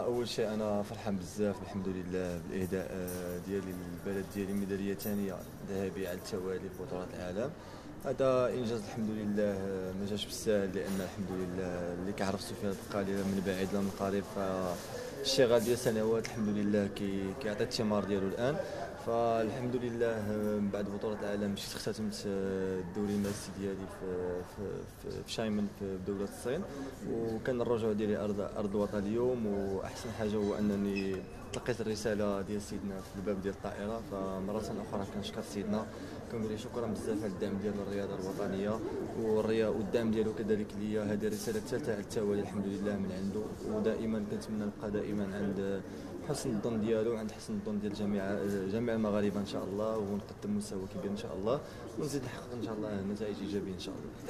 اول شيء انا فرحان بزاف الحمد لله بالاهداء ديالي للبلد ديالي ميداليه ثانيه ذهبيه على التوالي في بطولات العالم. هذا انجاز الحمد لله ما جاش بالساهل، لان الحمد لله اللي كيعرف سفيان البقالي من بعيد لا من قريب، فالشغل ديال سنوات الحمد لله كيعطي الثمار ديالو الان. فالحمد لله من بعد بطولة العالم مشيت اختتمت الدوري الماستي ديالي في شايمن في دولة الصين، وكان الرجوع ديالي أرض الوطن اليوم. وأحسن حاجة هو أنني تلقيت الرسالة ديال سيدنا في الباب ديال الطائرة، فمرة أخرى كنشكر سيدنا، كنقول له شكرا بزاف على الدعم ديال الرياضة الوطنية والدعم ديالو كذلك ليا. هذه الرسالة الثالثة على التوالي الحمد لله من عنده، ودائما كنتمنى نبقى دائما عند حسن الظن ديالو، عند حسن الظن ديال جميع المغاربه ان شاء الله، ونقدم مستوى كبير ان شاء الله، ونزيد نحقق ان شاء الله نتائج ايجابيه ان شاء الله.